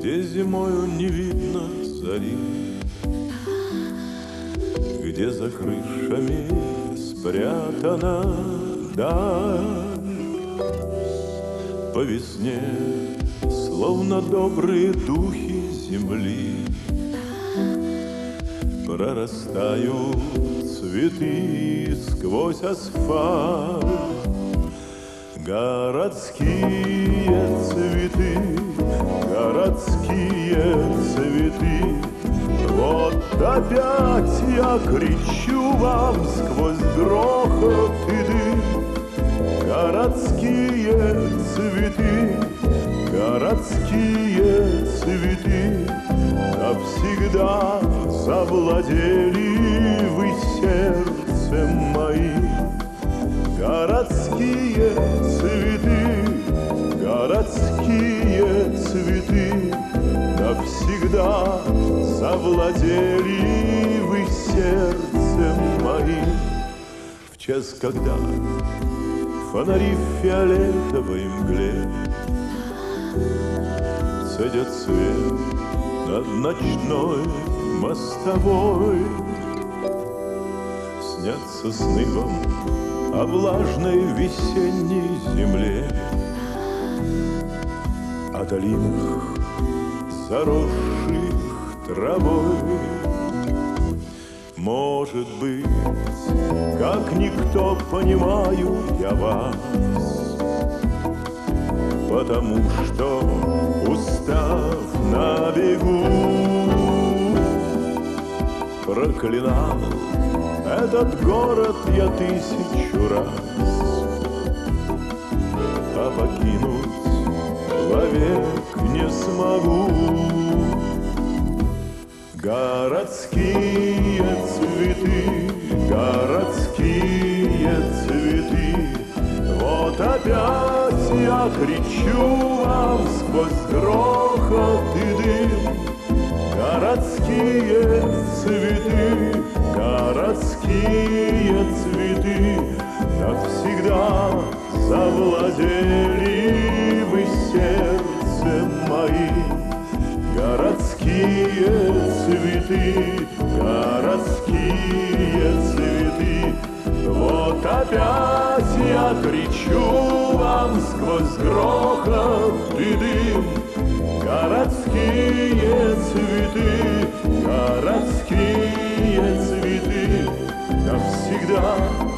где зимою не видно зари, где за крышами спрятана даль. По весне, словно добрые духи земли, прорастают цветы сквозь асфальт. Городские цветы, городские цветы, вот опять я кричу вам сквозь грохот и дым. Городские цветы, городские цветы, навсегда завладели вы сердцем моим. Городские цветы, городские цветы, навсегда завладели вы сердцем моим. В час, когда фонари в фиолетовой мгле цедят свет над ночной мостовой, снятся сны вам о влажной весенней земле, о долинах, заросших травой. Может быть, как никто понимаю я вас, потому что, устав на бегу, проклинал этот город я 1000 раз, а покинуть вовек не смогу. Городские цветы, городские цветы, вот опять я кричу вам сквозь грохот и дым. Городские цветы, городские цветы, навсегда завладели вы сердцем моим. Городские цветы, городские цветы, вот опять я кричу вам сквозь грохот и дым. Городские цветы, городские цветы, навсегда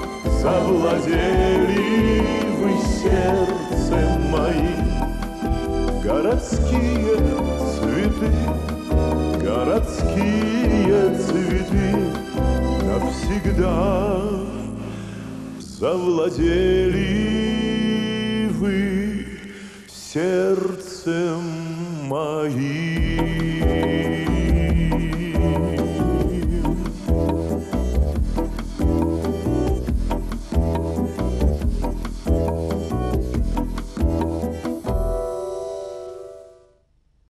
завладели вы сердцем моим. Городские цветы, городские цветы, навсегда завладели вы сердцем моим.